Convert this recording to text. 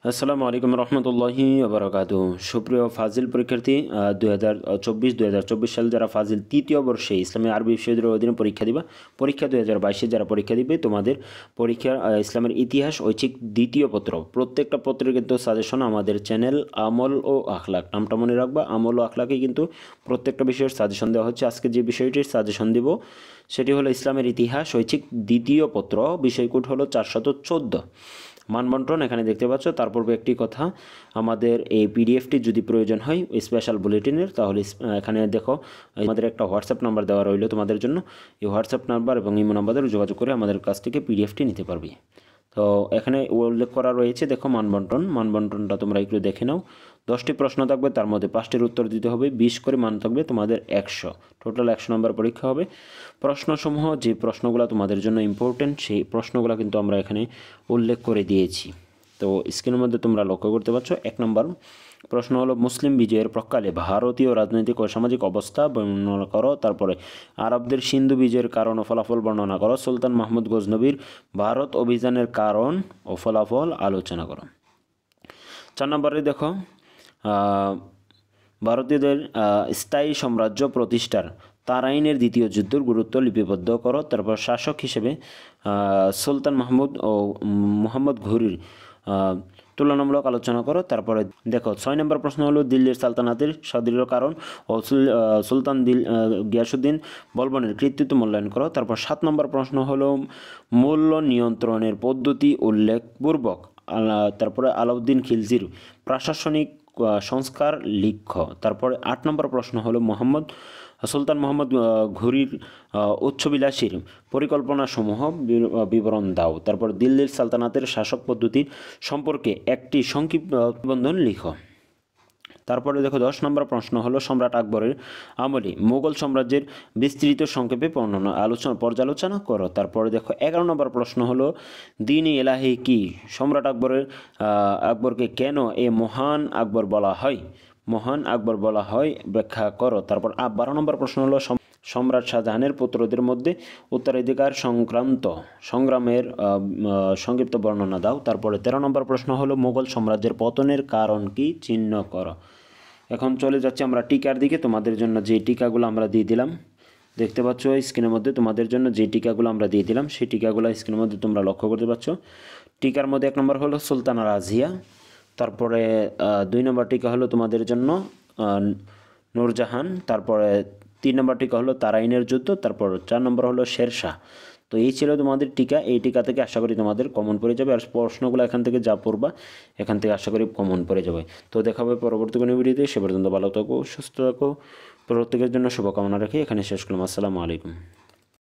আসসালামু আলাইকুম রহমতুল্লাহি ওবরাকাতু। সুপ্রিয় ফাজিল পরীক্ষার্থী, 2024 সাল যারা ফাজিল তৃতীয় বর্ষে ইসলামী আরবি বিশ্ববিদ্যালয়ের অধীনে পরীক্ষা দিবা, পরীক্ষা 2022 যারা পরীক্ষা দিবে, তোমাদের পরীক্ষা ইসলামের ইতিহাস ঐচ্ছিক দ্বিতীয় পত্র, প্রত্যেকটা পত্রের কিন্তু সাজেশন আমাদের চ্যানেল আমল ও আখলাক, নামটা মনে রাখবা, আমল ও আখলাকে কিন্তু প্রত্যেকটা বিষয়ের সাজেশন দেওয়া হচ্ছে। আজকে যে বিষয়টির সাজেশন দিব সেটি হলো ইসলামের ইতিহাস ঐচ্ছিক দ্বিতীয় পত্র, বিষয় কোড হলো 414 মানবন্টন। এখানে দেখতে পাচ্ছ। তারপর একটি কথা, আমাদের এই পিডিএফটি যদি প্রয়োজন হয় স্পেশাল বুলেটিনের, তাহলে এখানে দেখো আমাদের একটা হোয়াটসঅ্যাপ নাম্বার দেওয়া রইল তোমাদের জন্য। এই হোয়াটসঅ্যাপ নাম্বার এবং ইমো নাম্বারে যোগাযোগ করে আমাদের কাছ থেকে পিডিএফটি নিতে পারবে। তো এখানে উল্লেখ করা রয়েছে, দেখো মানবন্টনটা তোমরা একটু দেখে নাও। 10টি প্রশ্ন থাকবে, তার মধ্যে 5টির উত্তর দিতে হবে, 20 করে মান থাকবে তোমাদের 100, টোটাল 100 নম্বর পরীক্ষা হবে। প্রশ্নসমূহ যে প্রশ্নগুলো তোমাদের জন্য ইম্পর্টেন্ট সেই প্রশ্নগুলো কিন্তু আমরা এখানে উল্লেখ করে দিয়েছি। তো স্ক্রিনের মধ্যে তোমরা লক্ষ্য করতে পারছো। 1 নম্বর প্রশ্ন হলো, মুসলিম বিজয়ের প্রাক্কালে ভারতীয় রাজনৈতিক ও সামাজিক অবস্থা বর্ণনা করো। তারপরে আরবদের সিন্ধু বিজয়ের কারণ ও ফলাফল বর্ণনা করো। সুলতান মাহমুদ গজনবীর ভারত অভিযানের কারণ ও ফলাফল আলোচনা করো। 4 নম্বরে দেখো, ভারতীয়দের স্থায়ী সাম্রাজ্য প্রতিষ্ঠার তারাইনের দ্বিতীয় যুদ্ধের গুরুত্ব লিপিবদ্ধ করো। তারপর শাসক হিসেবে সুলতান মাহমুদ ও মুহাম্মদ ঘুরির তুলনামূলক আলোচনা করো। তারপরে দেখো 6 নম্বর প্রশ্ন হলো, দিল্লির সালতানাতের সুদৃঢ় কারণ ও সুলতান গিয়াসুদ্দিন বলবনের কৃতিত্ব মূল্যায়ন করো। তারপর 7 নম্বর প্রশ্ন হলো, মূল্য নিয়ন্ত্রণের পদ্ধতি উল্লেখপূর্বক তারপরে আলাউদ্দিন খিলজির প্রশাসনিক সংস্কার লিখ। তারপরে 8 নম্বর প্রশ্ন হলো, সুলতান মোহাম্মদ ঘুরির উচ্চবিলাসীর পরিকল্পনাসমূহ বিবরণ দাও। তারপর দিল্লির সালতানাতের শাসক পদ্ধতির সম্পর্কে একটি সংক্ষিপ্ত নিবন্ধন লিখো। তারপরে দেখো 10 নম্বর প্রশ্ন হলো, সম্রাট আকবরের আমলে মুঘল সাম্রাজ্যের বিস্তৃত সংক্ষেপে পর্যালোচনা করো। তারপরে দেখো 11 নম্বর প্রশ্ন হলো, দ্বীন-ই এলাহি কি? সম্রাট আকবরকে কেন এ মহান আকবর বলা হয় ব্যাখ্যা করো। তারপর 12 নম্বর প্রশ্ন হলো, সম্রাট শাহজাহানের পুত্রদের মধ্যে উত্তরাধিকার সংগ্রামের সংক্ষিপ্ত বর্ণনা দাও। তারপরে 13 নম্বর প্রশ্ন হলো, মুঘল সাম্রাজ্যের পতনের কারণ কি চিহ্ন করো। এখন চলে যাচ্ছি আমরা টিকার দিকে। তোমাদের জন্য যে টিকাগুলো আমরা দিয়ে দিলাম দেখতে পাচ্ছ স্ক্রিনের মধ্যে, তোমাদের জন্য যে টিকাগুলো আমরা দিয়ে দিলাম সেই টিকাগুলো স্ক্রিনের মধ্যে তোমরা লক্ষ্য করতে পারছো। টিকার মধ্যে 1 নম্বর হলো সুলতানা রাজিয়া। তারপরে 2 নম্বর টিকা হলো তোমাদের জন্য নূরজাহান। তারপরে 3 নম্বর টিকা হলো তারাইনের যুদ্ধ। তারপর 4 নম্বর হলো শেরশাহ। তো এই ছিল তোমাদের টিকা। এই টিকা থেকে আশা করি তোমাদের কমন পড়ে যাবে, আর প্রশ্নগুলো এখান থেকে যা পড়বা এখান থেকে আশা করি কমন পড়ে যাবে। তো দেখা হবে পরবর্তী কোনো ভিডিওতে। সে পর্যন্ত ভালো থাকো, সুস্থ থাকো। প্রত্যেকের জন্য শুভকামনা রেখে এখানে শেষ করলাম। আসসালামু আলাইকুম।